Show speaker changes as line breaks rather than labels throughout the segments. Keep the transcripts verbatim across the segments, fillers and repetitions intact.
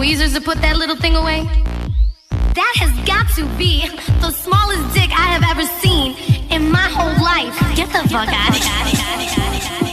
tweezers to put that little thing away? That has got to be the smallest dick I have ever seen in my whole life. Get the fuck out of here.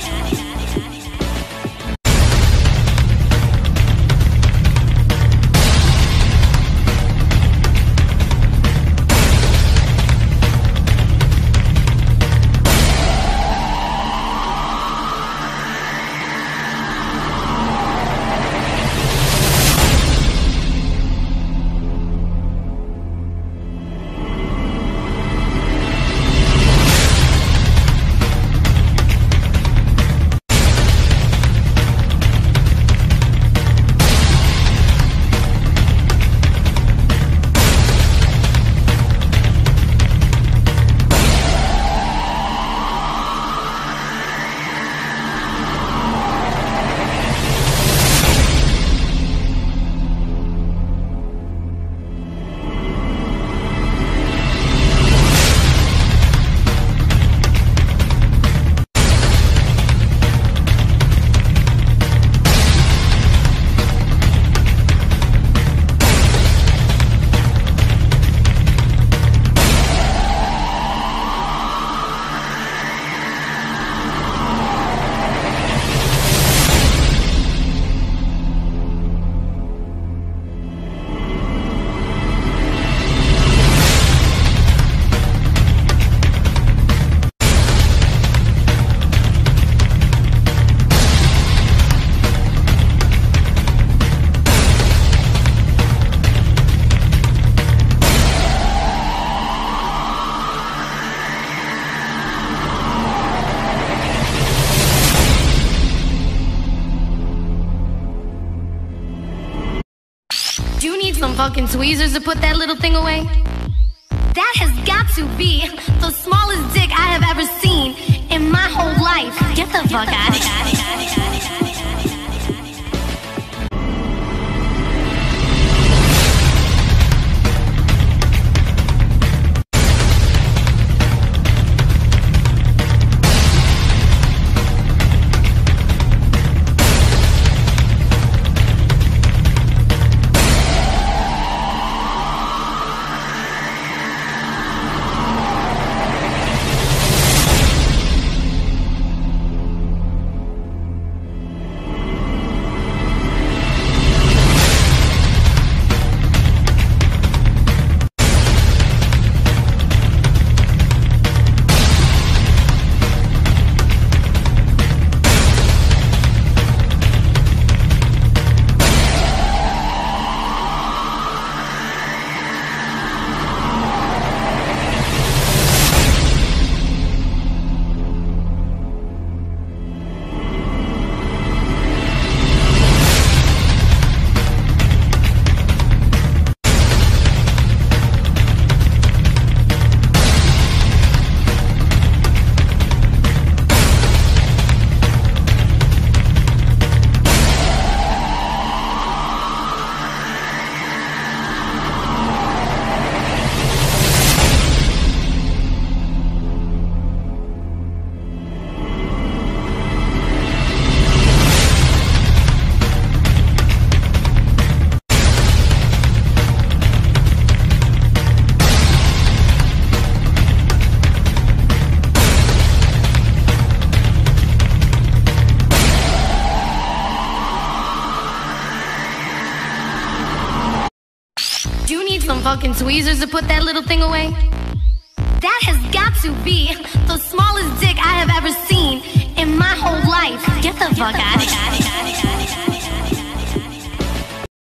Do you need some fucking tweezers to put that little thing away? That has got to be the smallest dick I have ever seen in my whole life. Get the fuck out of here. Do you need some fucking tweezers to put that little thing away? That has got to be the smallest dick I have ever seen in my whole life. Get the fuck out of here.